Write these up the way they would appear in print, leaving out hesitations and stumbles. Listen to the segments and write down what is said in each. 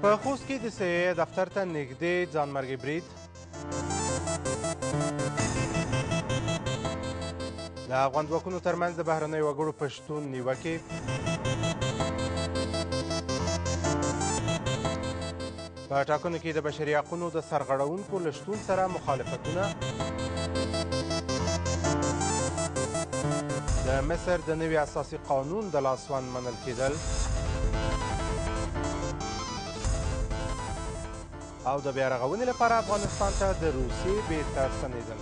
په خوست کې د سیې دفتر ته نږدې ځانمرګي برید، د افغان ځواکونو ترمنځ د بهرنیو وګړو په شتون نیوکې، په ټاکنو کې د بشري حقونو د سرغړونکو له شتون سره مخالفتونه، د مصر د نوي اساسي قانون د لاسوند منل کېدل او د بیارغونې لپاره افغانستان ته د روسیې بیرته ستنېدل.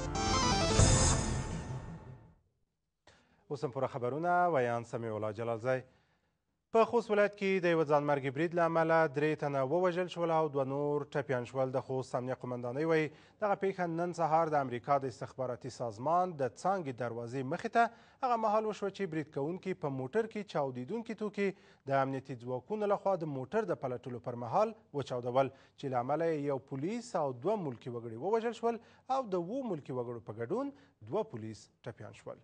اوس هم پوره خبرونه ویان سمیع الله جلالزی. په خوست ولایت کې د یوه ځانمرګي برید له امله 3 تنه ووژل شول او 2 نور ټپیان شول. د خوست امنیه قمندانۍ وایي دغه پیښه نن سهار د امریکا د استخباراتي سازمان د څانګې دروازې مخې ته هغه مهال وشوه چې برید کوونکي په موټر کې چاودېدونکي توکي د امنیتي ځواکونو لخوا د موټر د پلټلو پر مهال وچاودول، چې له امله یو پولیس او 2 ملکي وګړي ووژل شول او د 2 ملکي وګړو په ګډون 2 پولیس ټپیان شول.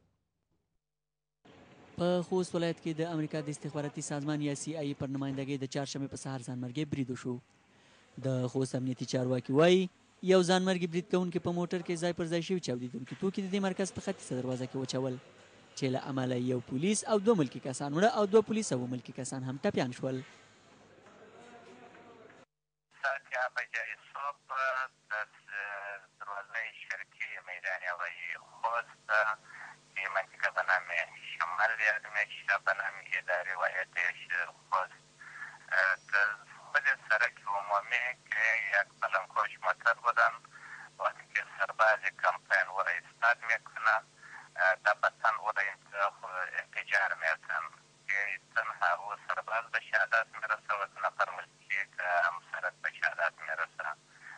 په خوست ولایت کې د امریکا د استخباراتي سازمان یا CIA پر نمایندګۍ د چهارشنبې په سهار ځانمرګي برید وشو. د خوست امنیتي چارواکي وایي یو ځانمرګي برید کوونکي په موټر کې ځای پر ځای شوي چاودېدونکي توکي د دې مرکز په ختیځه دروازه کې وچول، چې له امله یو پولیس او 2 ملکي کسان مړه او 2 پولیس او ملکي کسان هم ټپیان شول. منطقه به نام شمال میشه به نام اداره ولایتش خوست در خود سرک عمومی که یک بلندکوش موتر بودن وقتی که سرباز کمپین و ایستاد میکنه در بطن و انفجار میتن که تنها او سرباز به شهادت میرسه و 2 نفر ملکی که هم سرک به شهادت میرسه.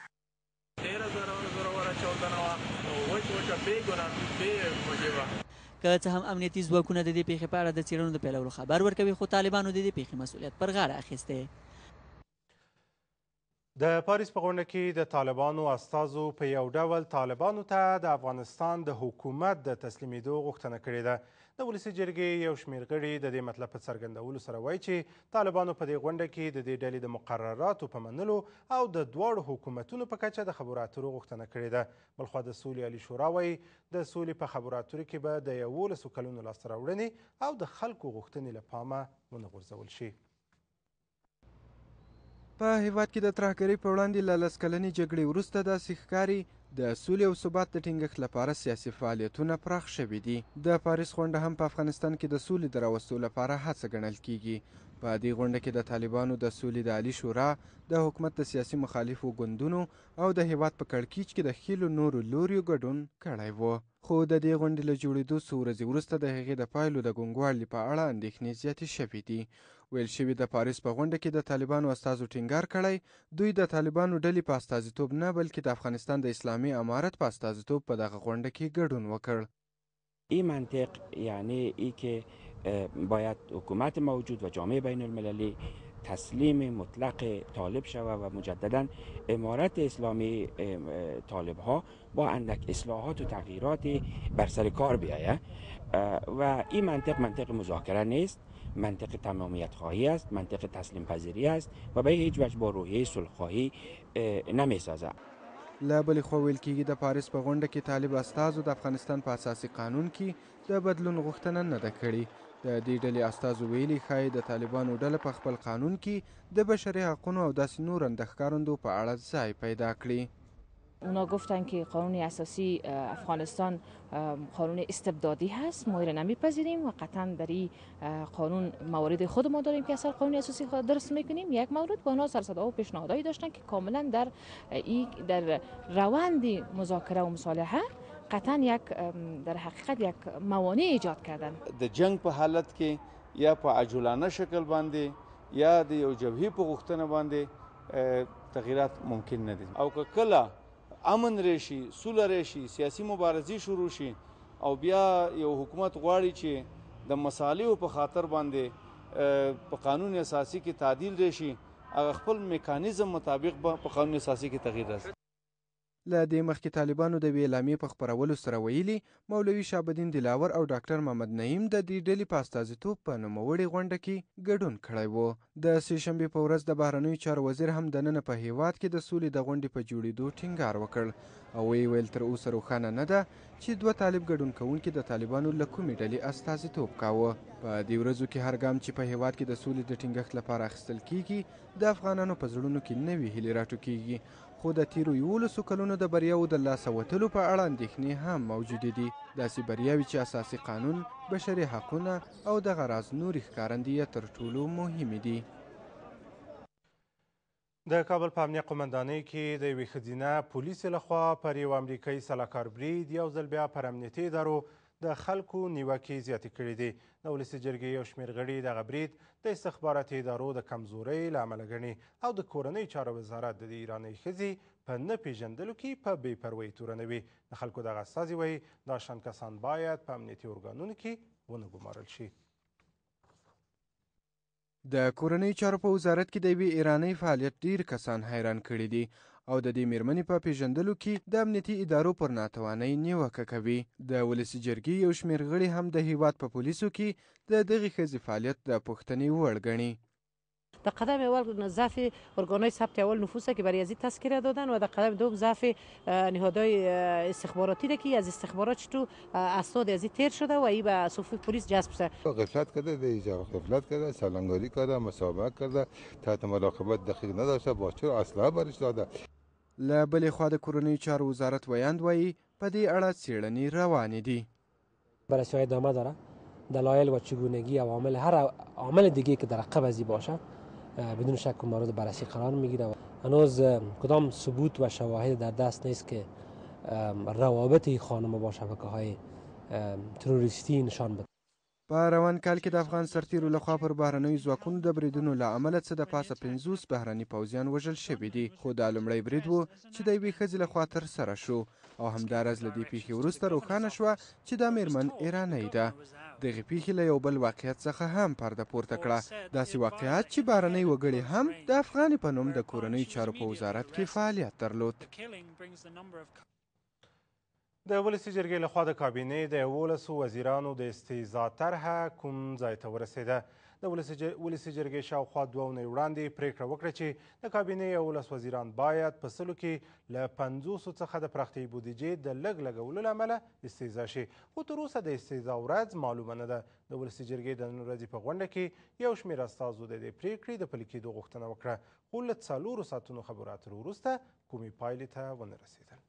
که څه هم امنیتي ځواکونه د دې پیښې په اړه د څېړنو د پیلولو خبر ورکوي، خو طالبانو د دې پیښې مسؤلیت پر غاړه اخیستی. د پاریس په غونډه کې د طالبانو استازو په یو ډول طالبانو ته د افغانستان د حکومت د تسلیمېدو غوښتنه کړې ده. د ولسي جرګې یو شمېر غړي د دې مطلب په څرګندولو سره وایي چې طالبانو په دې غونډه کې د دې ډلې د مقرراتو په منلو او د دواړو حکومتونو په کچه د خبرو اترو غوښتنه کړې ده. بلخوا د سولې عالي شورا وایي د سولې په خبرو اترو کې به د 11 کلونو لاسته راوړنې او د خلکو غوښتنې له پامه ونه غورځول شي. په هیواد کې د ترهګرۍ په وړاندې له 10 کلنې جګړې وروسته داسې ښکاري د سولې او ثبات د ټینګښت لپاره سیاسي فعالیتونه پراخ شوي دي. د پاریس غونډه هم په افغانستان کې د سولې د راوستو لپاره هڅه ګڼل کیږي. په دې غونډه کې د طالبانو د سولې د عالي شورا، د حکومت د سیاسي مخالفو ګوندونو او د هیواد په کړکیچ کې د خیلو نورو لوریو ګډون کړی و. خو د دې غونډې له جوړېدو څو ورځې وروسته د هغې د پایلو د ګونګوالي په اړه اندېښنې زیاتې شوي دي. ویل شوي د پاریس په غونډه کې د طالبانو استازو ټینګار کړی دوی د طالبانو ډلې په استازیتوب نه بلکې د افغانستان د اسلامي امارت په استازیتوب په دغه غونډه کې ګډون وکړ. این منطق یعنی ای که باید حکومت موجود و جامعه بین المللی تسلیم مطلق طالب شود و مجددا امارت اسلامی طالب ها با اندک اصلاحات و تغییرات بر سر کار بیاید و این منطق مذاکره نیست، منطق تمامیت خواهی است، منطق تسلیم پذیری است و به هیچ وجه با روحیه صلح خواهی نمی سازد. له بلې خوا ویل کېږي د پاریس په غونډه کې طالب استازو د افغانستان په اساسي قانون کې د بدلون غوښتنه نه ده کړې. د دې ډلې استازو ویلي ښایي د طالبانو ډله په خپل قانون کې د بشري حقونو او داسې نور اندښکارندو په اړه ځای پیدا کړي. اونا گفتن که قانون اساسی افغانستان قانون استبدادی هست، ما را نمیپذیریم و قطعا در این قانون موارد خود ما داریم که اصلا قانون اساسی درست میکنیم. یک مورد با اونا سرصدا و پیشنهادایی داشتن که کاملا در روند مذاکره و مصالحه قطعا در حقیقت یک موانع ایجاد کردن. د جنگ په حالت کې یا په عجولانه شکل باندې یا د یو جبهې په غوښتنه باندې تغییرات ممکن نه دي. او که کله امن راشي، سوله راشي، سیاسي مبارزې شروع شي او بیا یو حکومت غواړي چې د مصالحو په خاطر باندې په قانون اساسي کې تعدیل راشي، هغه خپل میکانیزم مطابق په قانون اساسي کې تغییر راسي. له دې مخکې طالبانو د یوې اعلامیې په خپرولو سره ویلي مولوي شهابالدین دلاور او ډاکټر محمد نعیم د دې ډلې په استازیتوب په نوموړې غونډه کې ګډون کړی و. د سې شنبې په ورځ د بهرنیو چارو وزیر هم دننه په هیواد کې د سولې د غونډې په جوړېدو ټینګار وکړ او ویې ویل تر اوسه روښانه نه ده چې دوه طالب ګډون کوونکي د طالبانو له کومې ډلې استازیتوب کاوه. په دې ورځو کې هر ګام چې په هیواد کې د سولې د ټینګښت لپاره اخیستل کیږي د افغانانو په زړونو کې نوې هیلې راټوکېږي، خو د تیرو 11 کلونو د بریاوو د لاسه وتلو په اړه اندېښنې هم موجودې دي. داسې بریاوې چې اساسي قانون، بشري حقونه او دغه راز نورې ښکارندې تر ټولو مهمې دي. د کابل په امنیه قمندانۍ کې د یوې ښځینه پولیسې لخوا پر یو امریکایي سلاکار برید یو ځل بیا پر امنیتي ادارو د خلکو نیوکې زیاتې کړي دي. د ولسي جرګې یو شمېر غړي دغه برید د استخباراتي ادارو د کمزورۍ له امله ګڼي او د کورنۍ چارو وزارت د ایرانۍ ښځې په نه پیژندلو کې په بې پروۍ تورنوي. د خلکو دغه استازي وایي دا شان کسان باید په امنیتي ارګانونو کې ونه ګمارل شي. د کورنۍ چارو په وزارت کې د یوې ایرانۍ فعالیت ډیر کسان حیران کړي دي او د دې میرمنې په پیژندلو کې د امنیتي ادارو پر ناتوانۍ نیوکه کوي. د ولسي جرګې یو شمېر غړي هم د هیواد په پولیسو کې د دغې ښځې فعالیت د پوښتنې وړ ګڼي. در قدم اول ضعف ارگانهای ثبت اول نفوسه که برای ازی تذکره دادن و در قدم دوم ضعف نهادهای استخباراتی ده که از استخبارات تو اسناد ازی تیر شده و ای به صفوف پلیس جذب شده. غفلت کرده، دیجا غفلت کرده، سلنگاری کرده، مسابقه کرده، تحت مراقبت دقیق نداشته، بازچور اسلحه برش داده. له بلې خوا د کورنیو چارو وزارت ویاند وایي په دې اړه څېړنې روانې دي. بررسی ادامه داره. دلایل و چگونگی عوامل هر عامل دیگه که در عقب ازی باشه بدون شک مورد بررسی قرار میگیره. هنوز کدام ثبوت و شواهد در دست نیست که روابط این خانم با شبکه‌های تروریستی نشان بده. په روان کال کې د افغان سرتیرو لخوا پر بهرنیو ځواکونو د بریدونو له امله څه د پاسه 50 بهرني پوځیان وژل شوي دي، خو دا لومړی برید و چې د یوې ښځې لخوا ترسره شو او همداراز له دې پیښې وروسته روښانه شوه چې دا میرمن ایرانۍ ده. دغې پیښې له یو بل واقعیت څخه هم پرده پورته کړه، داسې واقعیت چې بهرنۍ وګړي هم د افغانې په نوم د کورنیو چارو په وزارت کې فعالیت درلود. د ولسي جرګې لخوا د کابینې د 11 وزیرانو د استعزا طرحه کوم ځای ته ورسېده؟ د ولسي جرګې شاوخوا 2 اونۍ وړاندې پریکړه وکړه چې د کابینې 11 وزیران باید په سلو کې له 50 څخه د پراختیايي بودیجې د لږ لګولو له امله استعزا شي، خو تر اوسه د استعزا ورځ معلومه نه ده. د ولسي جرګې د نن ورځې په غونډه کې یو شمېر استازو د دې پریکړې د پلي کېدو غوښتنه وکړه، خو له 4 ساعتونو خبرو اترو وروسته کومې پایلې ته ونه رسېدل.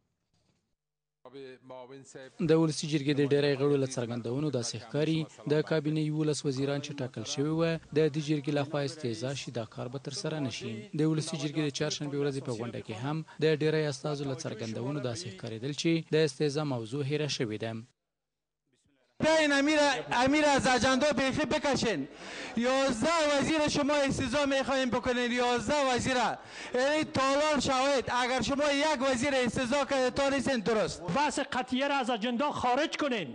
د ولسي جرګې د ډېری غړو له څرګندونو داسې ښکاري د کابینې 11 وزیران چې ټاکل شوي وه د دې جرګې لخوا استعزا شي دا کار به ترسره نه شي. د ولسي جرګې د چهارشنبې ورځې په غونډه کې هم د ډېری استازو له څرګندونو داسې ښکارېدل چې د استعزا موضوع هیره شوې ده. این امیر از اجندا بیخی بکشین. 11 وزیر شما استعزا میخواهیم بکنین، 11 وزیر، یعنی تالار شواهد. اگر شما یک وزیر استعزا کرده تا نیستین درست. بحث قطعیه را از اجندا خارج کنین.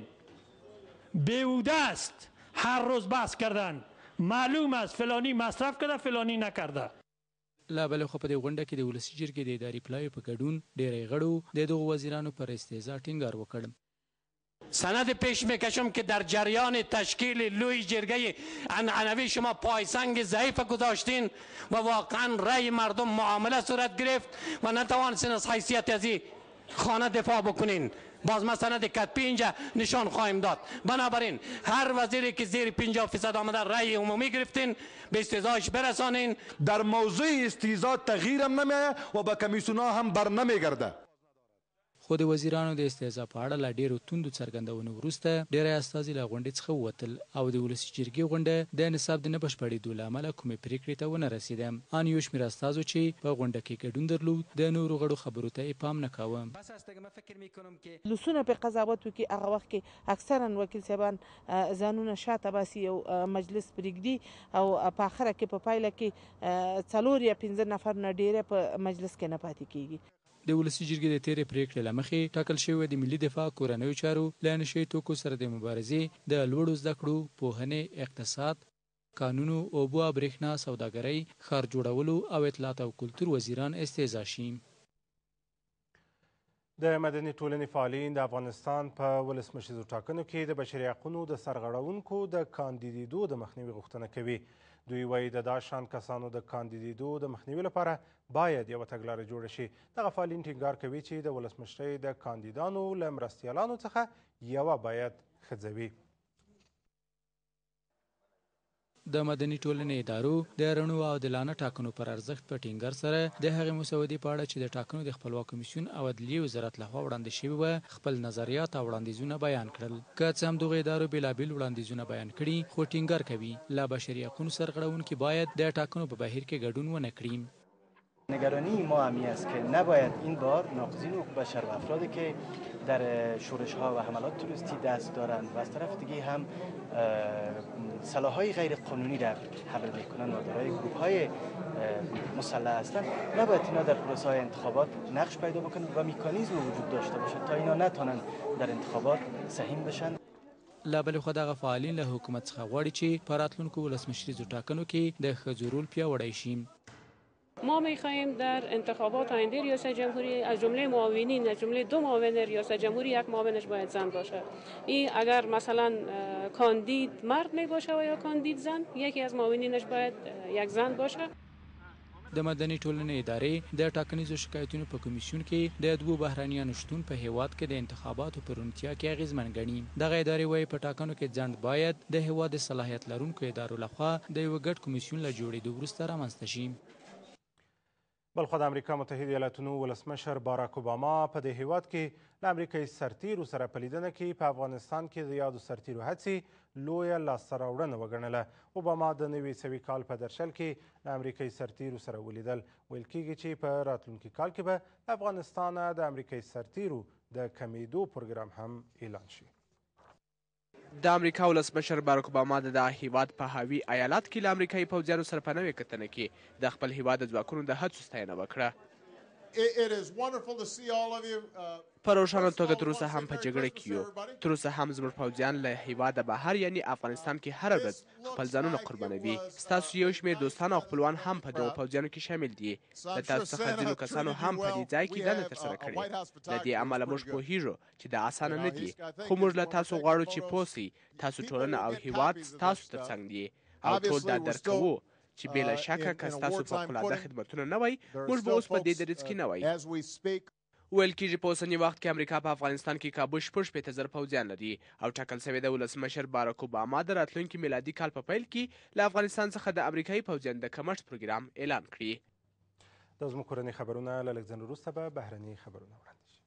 بیهوده است هر روز بحث کردن. معلوم است فلانی مصرف کرده فلانی نکرده. لا بل خو په دې غونډه کې د ولسي جرګې د اداري پلایو په ګډون ډېری غړو د دغو وزیرانو پر استعزا ټینګار وکړ. سند پیش میکشم که در جریان تشکیل لوی جرگه عنعنوی شما پایسنگ ضعیف گذاشتین و واقعا رأی مردم معامله صورت گرفت و نتوانستین از حیثیت از این خانه دفاع بکنین. باز ما سند کتبی اینجا نشان خواهیم داد. بنابراین هر وزیری که زیر 50% آمده رأی عمومی گرفتین به استعزاش برسانین. در موضوع استعزا تغییرم نمیه و به کمیسیونا هم بر نمیگرده. خو د وزیرانو د استعزا په اړه لا ډېرو توندو څرګندونو وروسته ډېری استازي له غونډې څخه ووتل او د ولسي جرګې غونډه د نصاب د نه بشپړېدو له امله کومې پرېکړې ته ونه رسېده. ان یو شمېر استازو چې په غونډه کې ګډون درلود د نورو غړو خبرو ته یې پام نه کاوه. لسونه په قضاوت وکړي هغه وخت کې اکثرا وکیل صاحبان ځانونه شاته باسي او مجلس پرېږدي او په آخره کې په پایله کې 4 یا 15 نفر نه ډېره په مجلس کې نه پاتې کېږي. د ولسي جرګې د تیرې پریکړې له مخې ټاکل شوی د ملي دفاع، کورنیو چارو، له نشه توکو سره د مبارزې، د لوړو زده کړو، پوهنې، اقتصاد، قانونو، اوبو او برېښنا، سوداګرۍ، ښار جوړولو او اطلاعات او کلتور وزیران استعزا شي. د مدني ټولنې فعالین د افغانستان په ولسمشریزو ټاکنو کې د بشري حقونو د سرغړونکو د کاندیدېدو د مخنیوي غوښتنه کوي. دوی وایي د دا شان کسانو د کاندیدېدو د مخنیوي لپاره باید یوه تګلاره جوړه شي. دغه فعالین ټینګار کوي چې د ولسمشرۍ د کاندیدانو له مرستیالانو څخه یوه باید ښځه وي. د مدني ټولنې ادارو د رڼو او عادلانه ټاکنو پر ارزښت په ټینګار سره د هغې مسودې په اړه چې د ټاکنو د خپلواک کمیسیون او عدلیې وزارت لخوا وړاندې شوي وه خپل نظریات او وړاندیزونه بیان کړل. که څه هم دغو ادارو بېلابېل وړاندیزونه بیان کړي، خو ټینګار کوي لا بشري حقونو سرغړونکي باید د ټاکنو په بهیر کې ګډون ونه کړي. نگرانی ما همی است که نباید این بار ناقضین حقوق بشر و افرادی که در شورش ها و حملات تروریستی دست دارند و از طرف دیگه هم سلاح‌های غیر قانونی را حمل میکنند و دارای گروه‌های مسلح هستند، نباید اینا در پروسه‌های انتخابات نقش پیدا بکنند و مکانیزم وجود داشته باشد تا اینا نتونن در انتخابات سهیم بشن. لا بلې خوا دغه فعالین له حکومت څخه غواړي چې په راتلونکو ولسمشریزو ټاکنو کې د ښځو رول پیاوړی شي. ما می‌خواهیم در انتخابات آینده ریاست جمهوری از جمله معاونین، از جمله 2 معاون ریاست جمهوری یک معاونش باید زن باشد. این اگر مثلا کاندید مرد می باشه و یا کاندید زن، یکی از معاونینش باید یک زن باشه. د مدني ټولنې ادارې د ټاکنیزو شکایتونو په کمیسیون کې د 2 بهرنیانو شتون په هیواد کې د انتخاباتو په روڼتیا کې اغیزمن ګڼي. دغه ادارې وایي په ټاکنو کې ځنډ باید د هیواد د صلاحیت لرونکو ادارو لخوا د یوه ګډ کمیسیون له جوړېدو وروسته رامنځته شي. بلخوا د امریکا متحده ایالاتونو ولسمشر باراک اوباما په دې هیواد کې له امریکایي سرتیرو سره په لیدنه کې په افغانستان کې د یادو سرتیرو هڅې لویه لاسته راوړنه وګڼله. اوباما د نوي سوي کال په درشل کې له امریکایي سرتیرو سره ولیدل. ویل کېږي چې په راتلونکي کال کې به له افغانستانه د امریکایي سرتیرو د کمیدو پروګرام هم اعلان شي. د امریکا ولسمشر باراک اوباما د دغه هیواد په هاوي ایالات کې له امریکایي پوځیانو سره په نوې کتنه کې د خپل هیواد د ځواکونو د هڅو ستاینه وکړه. په روښانه توګه تر اوسه هم په جګړه کې یو. تر اوسه هم زموږ پوځیان له هیواده بهر یعنی افغانستان کې هره ورځ خپل ځانونه قربانوي. ستاسو یو شمېر دوستان او خپلوان هم په دغو پوځیانو کې شامل دي. له تاسو څخه ځینو کسانو هم په دې ځای کې دنده ترسره کړې. له دې امله موږ پوهیږو چې دا اسانه نه دي، خو موږ له تاسو غواړو چې پوه سئ تاسو ټولنه او هیواد ستاسو ترڅنګ دي او ټول دا درک کوو چې بې له شکه که ستاسو فوقالعاده خدمتونه نه وای موږ به اوس په دې دریځ کې نه وای. ویل کېږي په اوسني وخت کې امریکا په افغانستان کې کابو شپږ پوځیان لري او ټاکل شوی د ولسمشر باراک اوباما د راتلونکي میلادي کال په پیل کې له افغانستان څخه د امریکایي پوځیانو د کمښت پروګرام اعلان کړي. دا زموږ کورني خبرونه له لږ ځنډ وروسته به بهرني خبرونه وړاندې شي.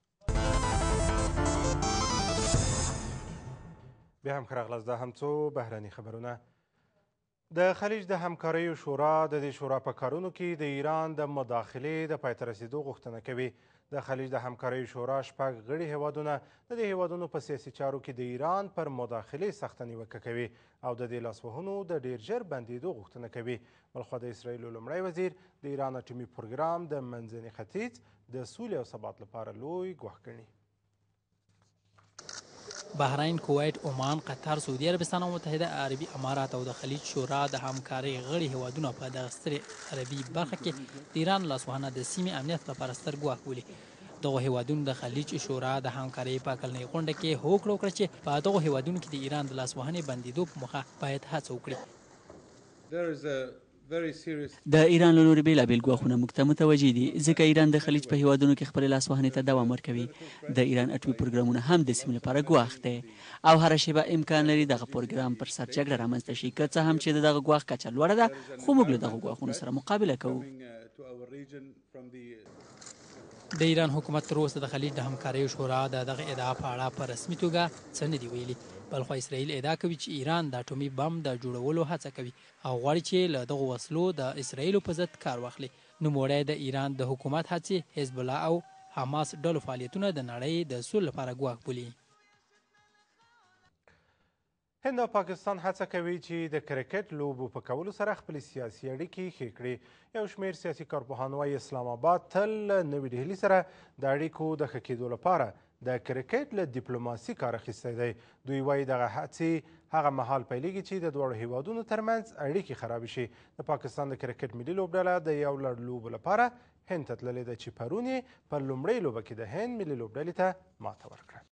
بیا هم ښه راغلاست. دا هم څو بهرني خبرونه. د خلیج د همکاریو شورا د دې شورا په کارونو کې د ایران د مداخلې د پای ته رسېدو غوښتنه کوي. د خلیج د همکاریو شورا 6 غړي هیوادونه د دې هیوادونو په سیاسي چارو کې د ایران پر مداخلې سخته نیوکه کوي او د دې لاسوهنو د ډیر ژر بندېدو غوښتنه کوي. بلخوا د اسرائیلو لومړی وزیر د ایران اټومي پروګرام د منځني ختیځ د سولې او ثبات لپاره لوی ګواښ ګڼي. بحرین، کویت، عمان، قطر، سعودي عربستان او متحده عربي امارات او د خلیج شورا د همکارۍ غړي هیوادونه په دغه سترې عربي برخه کې د ایران لاسوهنه د سیمې امنیت لپاره ستر ګواښ بولي. دغو هیوادونو د خلیج شورا د همکارۍ په کلنۍ غونډه کې هوکړه وکړه چې په دغو هیوادونو کې د ایران د لاسوهنې بندېدو په موخه باید هڅه وکړي. د ایران له لوري بېلابېل ګواښونه موږ ته متوجه دي ځکه ایران د خلیج په هیوادونو کې خپلې لاسوهنې ته دوام ورکوي. د ایران اټومي پروګرامونه هم د سیمې لپاره ګواښ دی او هره شیبه امکان لري دغه پروګرام پر سر جګړه رامنځته شي. که څه هم چې د دغه ګواښ کچه لوړه ده خو موږ له دغو ګواښونو سره مقابله کوو. د ایران حکومت تر اوسه د خلیج د همکاریو شورا د دغه ادعا په اړه په رسمي توګه څه نه دي ویلي. بلخوا اسرائیل ادعا کوي چې ایران د اټومي بم د جوړولو هڅه کوي او غواړي چې له دغو وسلو د اسرائیلو په ضد کار واخلي. نوموړی د ایران د حکومت هڅې، حزب الله او حماس ډلو فعالیتونه د نړۍ د سولې لپاره ګواښ بولي. هند او پاکستان هڅه کوي چې د کرکټ لوبو په کولو سره خپلې سیاسي اړیکې ښې کړي. یو شمېر سیاسي کارپوهان وایي اسلام آباد تل له نوې ډهلي سره د اړیکو د ښه کېدو لپاره د کرکټ له ډیپلوماسي کار اخیستی دی. دوی وایي دغه هڅې هغه مهال پیلېږي چې د دواړو هیوادونو ترمنځ اړیکې خرابې شي. د پاکستان د کرکټ ملي لوبډله د یو لړ لوبو لپاره هند ته تللې ده چې پرون یې په لومړۍ لوبه کې د هند ملي لوبډلې ته ماته ورکړه.